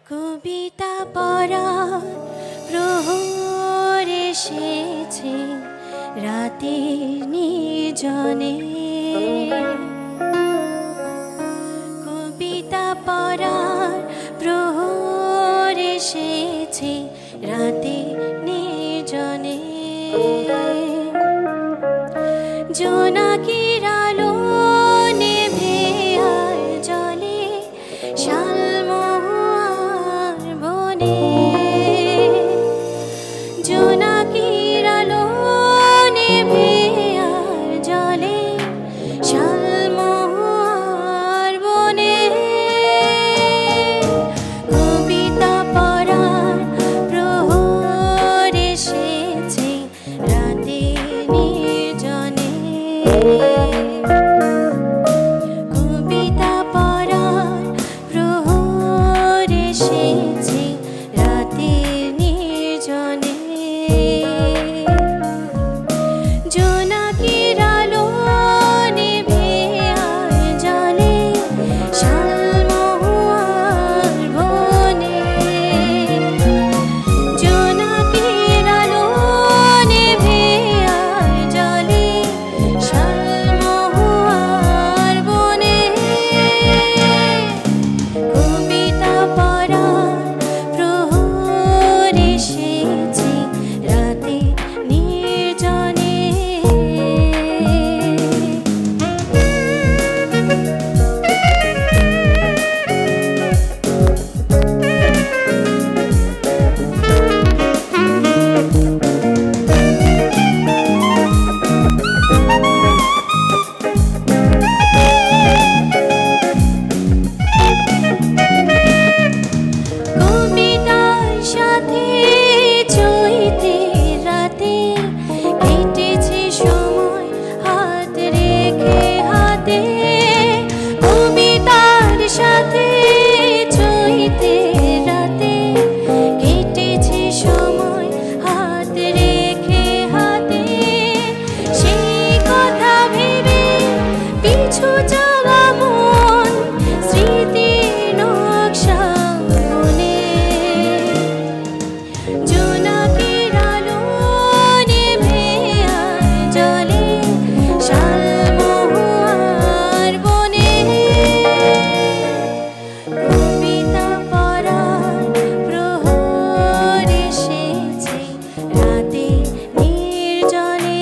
কবিতা পড়ার প্রহর এসেছে রাতের নির্জনে। কবিতা পড়ার প্রহর এসেছে রাতের নির্জনে। জোনাকির আলো নেভে আর জলে শালমহুয়ার বনে। জোনাকির আলো নেভে আর জলে শালমহুয়ার বনে। কবিতা পড়ার প্রহর এসেছে রাতে নির্জনে। কবিতা পড়ার প্রহর এসেছে রাতে নির্জনে। জোনাকির আলো নেভে আর জলে শালমহুয়ার বনে। জোনাকির আলো নেভে আর জলে শালমহুয়ার বনে। কবিতা পড়ার প্রহর এসেছে রাতে নির্জনে। কবিতার সাথে চৈতের রাতে কেটেছে সময় হাত রেখে হাতে। কবিতার সাথে চৈতের রাতে কেটেছে সময় হাত রেখে হাতে। সেই কথা ভেবে পিছু যাওয়া মন স্মৃতির নকশা বনে। জোনাকির আলো নেভে আর জলে শালমহুয়ার বনে। কবিতা পড়ার প্রহর এসেছে রাতে নির্জনে।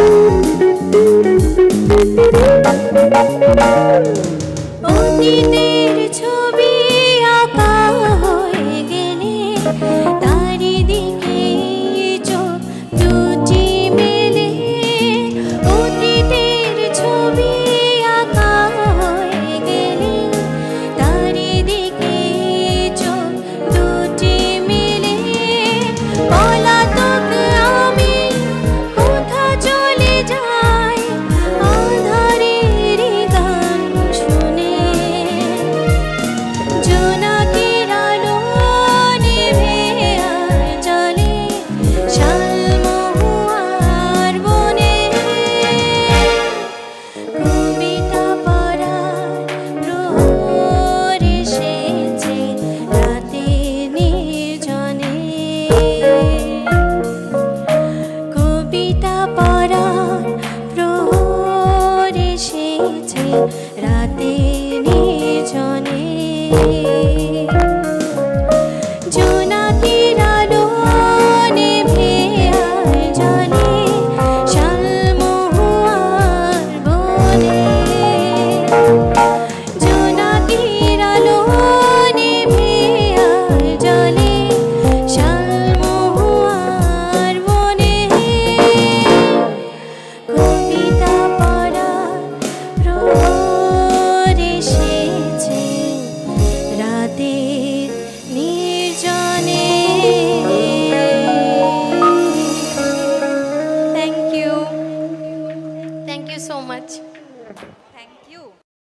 অতীতে